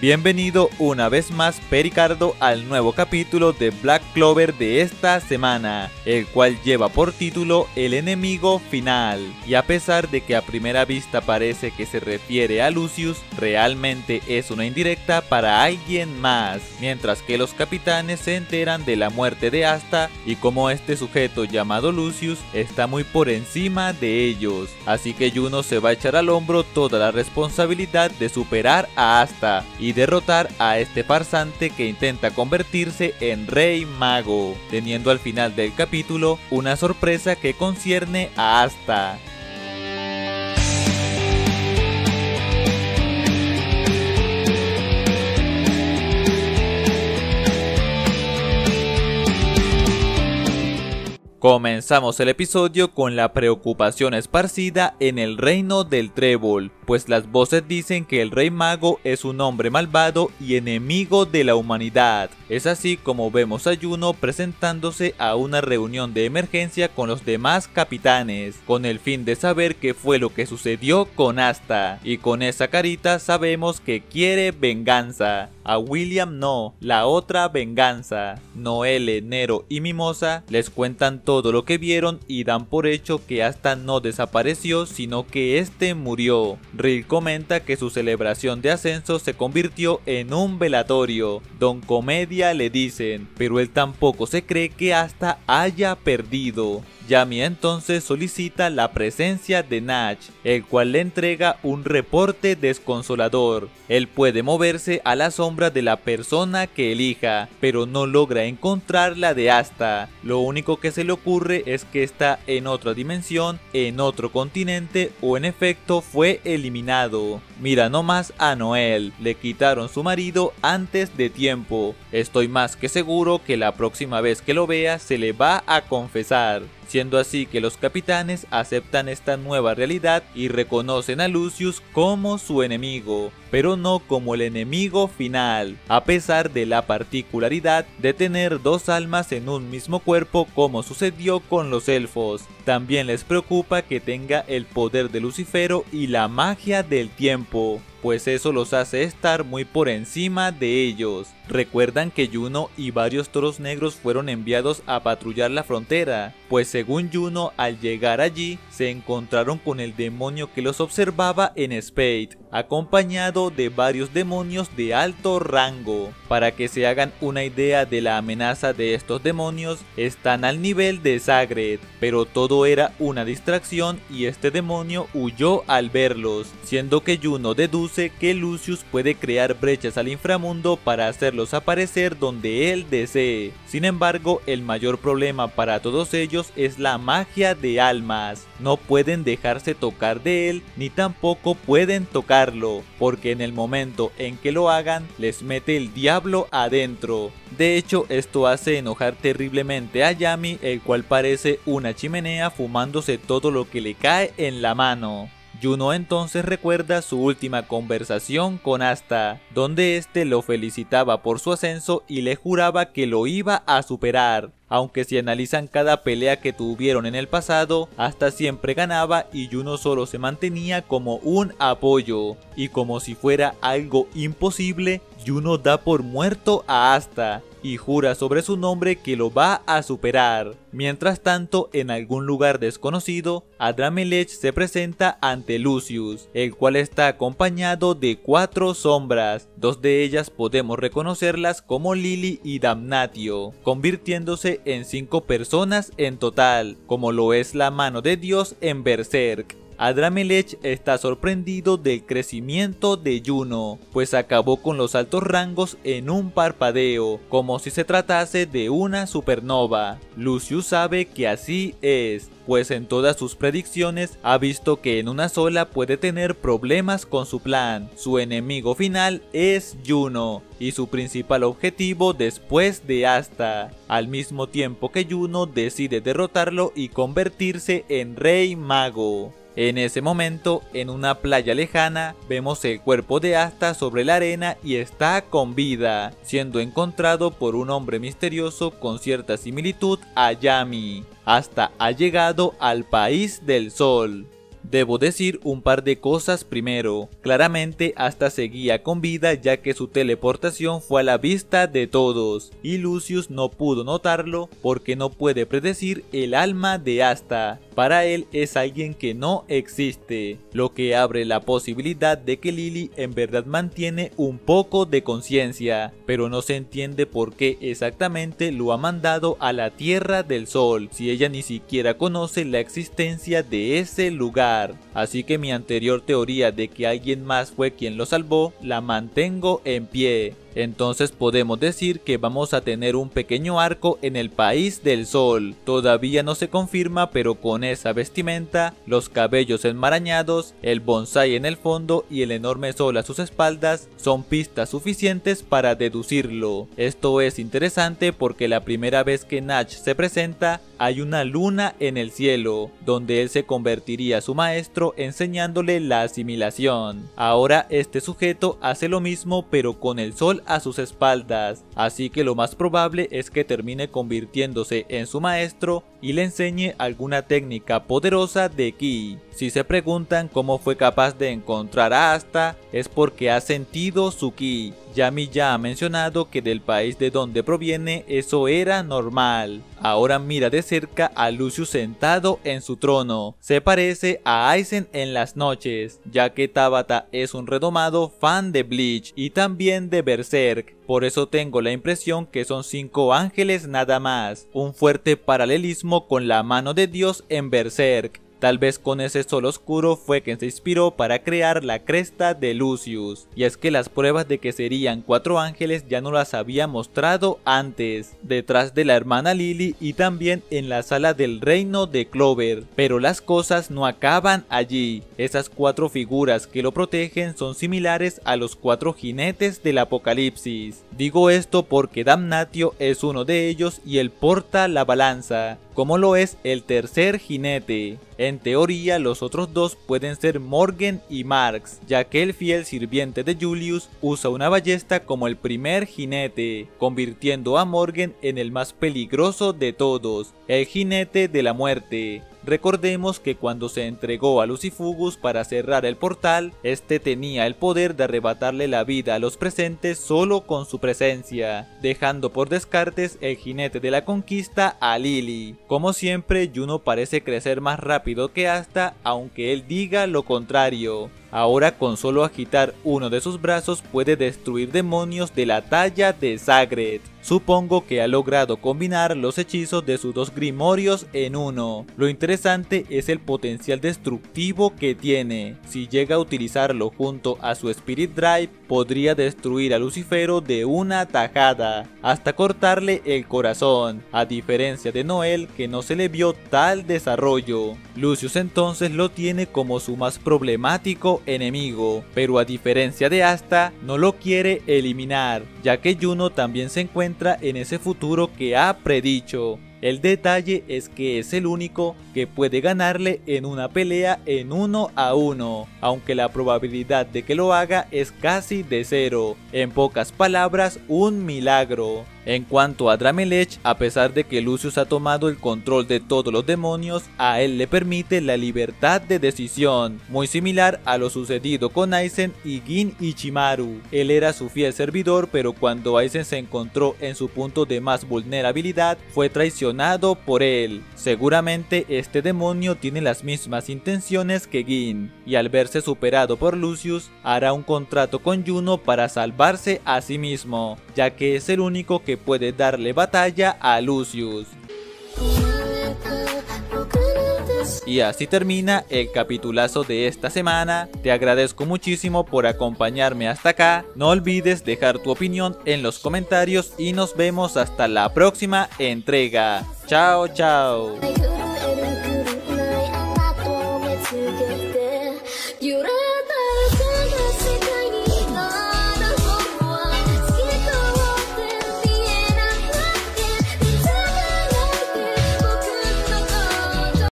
Bienvenido una vez más Pericardo al nuevo capítulo de Black Clover de esta semana, el cual lleva por título El enemigo final, y a pesar de que a primera vista parece que se refiere a Lucius, realmente es una indirecta para alguien más, mientras que los capitanes se enteran de la muerte de Asta y como este sujeto llamado Lucius está muy por encima de ellos, así que Juno se va a echar al hombro toda la responsabilidad de superar a Asta y derrotar a este farsante que intenta convertirse en Rey Mago, teniendo al final del capítulo una sorpresa que concierne a Asta. Comenzamos el episodio con la preocupación esparcida en el reino del Trébol, pues las voces dicen que el Rey Mago es un hombre malvado y enemigo de la humanidad. Es así como vemos a Juno presentándose a una reunión de emergencia con los demás capitanes, con el fin de saber qué fue lo que sucedió con Asta, y con esa carita sabemos que quiere venganza. A William no, la otra venganza. Noelle, Nero y Mimosa les cuentan todo lo que vieron y dan por hecho que Asta no desapareció, sino que este murió. Rill comenta que su celebración de ascenso se convirtió en un velatorio. Don Comedia le dicen, pero él tampoco se cree que Asta haya perdido. Yami entonces solicita la presencia de Natch, el cual le entrega un reporte desconsolador. Él puede moverse a la sombra de la persona que elija, pero no logra encontrar la de Asta. Lo único que se le ocurre es que está en otra dimensión, en otro continente o en efecto fue eliminado. Mira nomás a Noelle, le quitaron su marido antes de tiempo. Estoy más que seguro que la próxima vez que lo vea se le va a confesar. Siendo así que los capitanes aceptan esta nueva realidad y reconocen a Lucius como su enemigo, pero no como el enemigo final, a pesar de la particularidad de tener dos almas en un mismo cuerpo como sucedió con los elfos. También les preocupa que tenga el poder de Lucifero y la magia del tiempo, pues eso los hace estar muy por encima de ellos. Recuerdan que Juno y varios toros negros fueron enviados a patrullar la frontera, pues según Juno al llegar allí se encontraron con el demonio que los observaba en Spade, acompañado de varios demonios de alto rango. Para que se hagan una idea de la amenaza de estos demonios, están al nivel de Sagred, pero todo era una distracción y este demonio huyó al verlos, siendo que Juno deduce que Lucius puede crear brechas al inframundo para hacerlos aparecer donde él desee. Sin embargo, el mayor problema para todos ellos es la magia de almas. No pueden dejarse tocar de él, ni tampoco pueden tocarlo, porque en el momento en que lo hagan, les mete el diablo adentro. De hecho, esto hace enojar terriblemente a Yami, el cual parece una chimenea fumándose todo lo que le cae en la mano. Juno entonces recuerda su última conversación con Asta, donde este lo felicitaba por su ascenso y le juraba que lo iba a superar. Aunque si analizan cada pelea que tuvieron en el pasado, Asta siempre ganaba y Juno solo se mantenía como un apoyo. Y como si fuera algo imposible, Juno da por muerto a Asta y jura sobre su nombre que lo va a superar. Mientras tanto, en algún lugar desconocido, Adramelech se presenta ante Lucius, el cual está acompañado de 4 sombras. 2 de ellas podemos reconocerlas como Lily y Damnatio, convirtiéndose en 5 personas en total, como lo es la mano de Dios en Berserk. Adramelech está sorprendido del crecimiento de Juno, pues acabó con los altos rangos en un parpadeo, como si se tratase de una supernova. Lucius sabe que así es, pues en todas sus predicciones ha visto que en una sola puede tener problemas con su plan. Su enemigo final es Juno, y su principal objetivo después de Asta, al mismo tiempo que Juno decide derrotarlo y convertirse en Rey Mago. En ese momento, en una playa lejana, vemos el cuerpo de Asta sobre la arena y está con vida, siendo encontrado por un hombre misterioso con cierta similitud a Yami. Asta ha llegado al país del sol. Debo decir un par de cosas primero. Claramente Asta seguía con vida, ya que su teleportación fue a la vista de todos, y Lucius no pudo notarlo porque no puede predecir el alma de Asta. Para él es alguien que no existe, lo que abre la posibilidad de que Lily en verdad mantiene un poco de conciencia, pero no se entiende por qué exactamente lo ha mandado a la Tierra del Sol, si ella ni siquiera conoce la existencia de ese lugar. Así que mi anterior teoría de que alguien más fue quien lo salvó, la mantengo en pie. Entonces podemos decir que vamos a tener un pequeño arco en el País del Sol. Todavía no se confirma, pero con esa vestimenta, los cabellos enmarañados, el bonsái en el fondo y el enorme sol a sus espaldas son pistas suficientes para deducirlo. Esto es interesante porque la primera vez que Natch se presenta, hay una luna en el cielo, donde él se convertiría su maestro enseñándole la asimilación. Ahora este sujeto hace lo mismo pero con el sol a sus espaldas, así que lo más probable es que termine convirtiéndose en su maestro y le enseñe alguna técnica poderosa de ki. Si se preguntan cómo fue capaz de encontrar a Asta, es porque ha sentido su ki. Yami ya ha mencionado que del país de donde proviene eso era normal. Ahora mira de cerca a Lucius sentado en su trono. Se parece a Aizen en las noches, ya que Tabata es un redomado fan de Bleach y también de Berserk. Por eso tengo la impresión que son 5 ángeles nada más. Un fuerte paralelismo con la mano de Dios en Berserk. Tal vez con ese sol oscuro fue quien se inspiró para crear la cresta de Lucius. Y es que las pruebas de que serían 4 ángeles ya no las había mostrado antes, detrás de la hermana Lily y también en la sala del reino de Clover. Pero las cosas no acaban allí. Esas 4 figuras que lo protegen son similares a los 4 jinetes del apocalipsis. Digo esto porque Damnatio es uno de ellos y él porta la balanza, como lo es el tercer jinete. En teoría los otros 2 pueden ser Morgan y Marx, ya que el fiel sirviente de Julius usa una ballesta como el primer jinete, convirtiendo a Morgan en el más peligroso de todos, el jinete de la muerte. Recordemos que cuando se entregó a Lucifugus para cerrar el portal, este tenía el poder de arrebatarle la vida a los presentes solo con su presencia, dejando por descartes el jinete de la conquista a Lily. Como siempre, Juno parece crecer más rápido que Asta, aunque él diga lo contrario. Ahora con solo agitar uno de sus brazos puede destruir demonios de la talla de Sagret. Supongo que ha logrado combinar los hechizos de sus 2 grimorios en uno. Lo interesante es el potencial destructivo que tiene. Si llega a utilizarlo junto a su Spirit Drive, podría destruir a Lucifero de una tajada, hasta cortarle el corazón, a diferencia de Noel que no se le vio tal desarrollo. Lucius entonces lo tiene como su más problemático enemigo, pero a diferencia de Asta, no lo quiere eliminar, ya que Juno también se encuentra en ese futuro que ha predicho. El detalle es que es el único que puede ganarle en una pelea en 1 a 1, aunque la probabilidad de que lo haga es casi de 0, en pocas palabras un milagro. En cuanto a Dramelech, a pesar de que Lucius ha tomado el control de todos los demonios, a él le permite la libertad de decisión, muy similar a lo sucedido con Aizen y Gin Ichimaru. Él era su fiel servidor, pero cuando Aizen se encontró en su punto de más vulnerabilidad, fue traicionado por él. Seguramente este demonio tiene las mismas intenciones que Gin, y al verse superado por Lucius, hará un contrato con Juno para salvarse a sí mismo, ya que es el único que puede darle batalla a Lucius. Y así termina el capitulazo de esta semana. Te agradezco muchísimo por acompañarme hasta acá. No olvides dejar tu opinión en los comentarios y nos vemos hasta la próxima entrega. Chao, chao.